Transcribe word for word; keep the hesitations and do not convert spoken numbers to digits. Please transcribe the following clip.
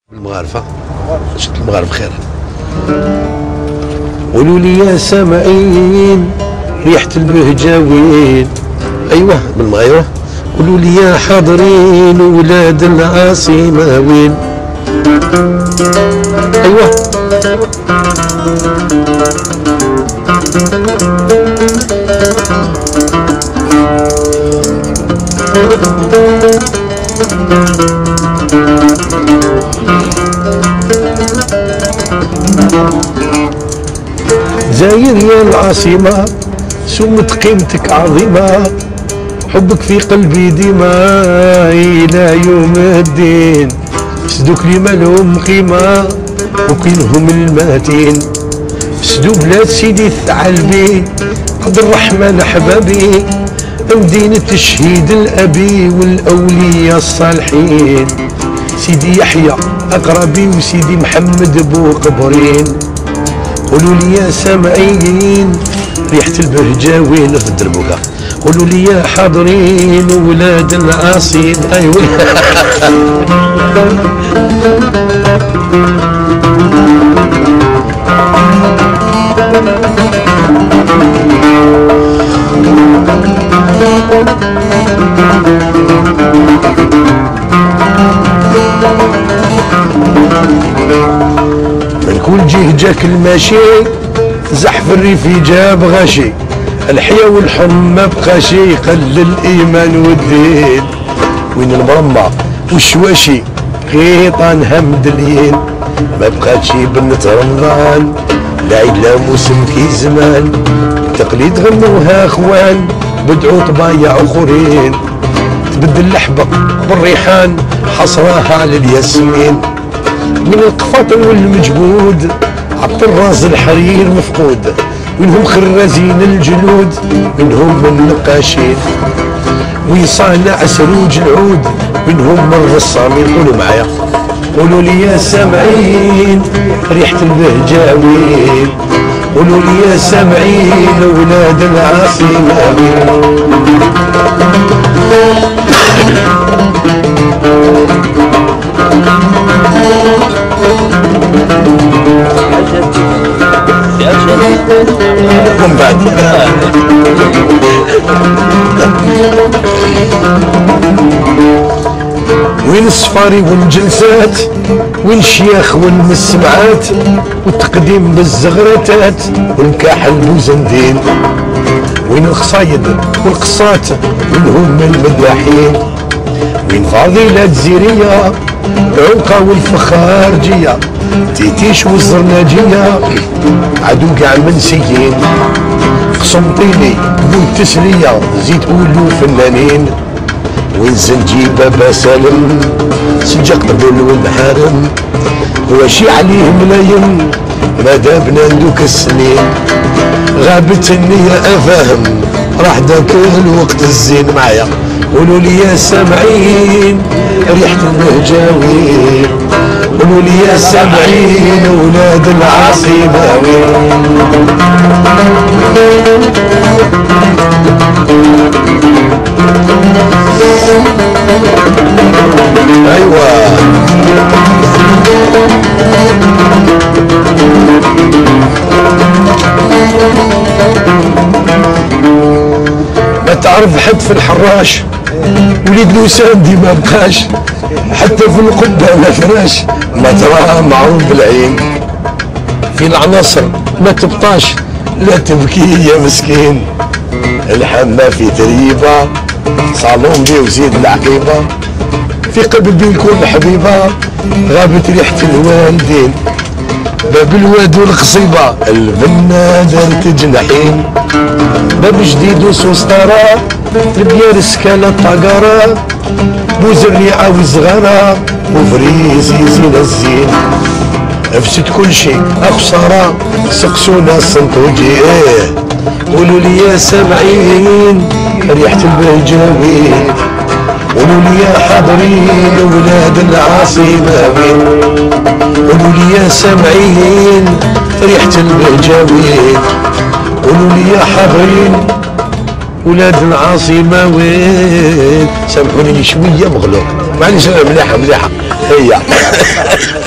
المغارفة شفت المغاربة خير. قولوا لي يا سامعين ريحة البهجة وين؟ أيوه بالمغيرة. قولوا لي يا حاضرين ولاد العاصمة وين؟ أيوه زاير يا العاصمة سمت قيمتك عظيمة، حبك في قلبي ديما إلى يوم الدين. فسدوك لي مالهم قيمة وكلهم الماتين، فسدو بلاد سيدي الثعلبي عبد الرحمن أحبابي، مدينة الشهيد الأبي والأولياء الصالحين، سيدي يحيى أقربي وسيدي محمد بو قبرين. قولوا لي يا سامعين ريحة البهجة وين في الدربوكة؟ قولوا لي يا حاضرين ولاد العاصين. أيوة من كل جهة جاك الماشي زحف الريف جاب غاشي، الحيا والحمى بقاشي قل الإيمان والدين. وين المرمى والشواشي غيطان همدلين، ما بقاتش بنت رمضان لا عيد لا موسم كي زمان، تقليد غنوها اخوان بدعو طبايع اخرين، تبدل اللحبة بالريحان حصراها على الياسمين. من القفاط والمجهود عبد الراس الحرير مفقود، منهم خرازين الجلود منهم النقاشين، ويصانع سروج العود منهم الرسامين. قولوا معايا قولوا لي يا سامعين ريحة البهجة وين؟ قولوا لي يا سامعين ولاد العاصمة وين؟ ومن بعد وين الصفاري والجلسات، وين الشياخ والمسمعات والتقديم بالزغرتات والكاحل بوزندين، وين الخصايد والقصات وين هم المداحين، وين فضيلة زيرية العنقة والفخارجية تيتيش والزرناجية عدو كاع منسيين، قسنطيني والتسلية زيد قولوا فنانين، وين زنجي بابا سالم سجق قبل والمحارم واشي عليه ملايم ما دابنا ندوك السنين. غابت النية افهم راح داك الوقت الزين. معايا قولوا لي يا سامعين ريحة البهجة وين؟ قولوا لي يا سامعين ولاد العاصمة وين؟ ايوه ما تعرف حد في الحراش وليد لوسان دي ما بقاش، حتى في القبة ما فراش ما تراها معروف بالعين. في العناصر ما تبطاش لا تبكي يا مسكين، الحمى في تريبة صالون بي وزيد العقيبة، في قلبي الكل حبيبة غابت ريحة الوالدين، باب الواد والقصيبة البنا دارت جناحين، باب جديد وسوسطارة البيار سكالة الطقارة بوزرني عاوز صغارة وفريزي زين الزين. افسد كل شيء اخسارة سقسونا السنطوجي. ايه قولوا لي يا سامعين ريحة البهجة وين؟ قولوا لي يا حاضرين ولاد العاصمة وين؟ قولوا لي يا سامعين ريحة البهجة وين؟ قولوا لي يا حاضرين ولاد العاصمة وين؟ سامحوني شوية مغلوب معليش، مليحة مليحة هي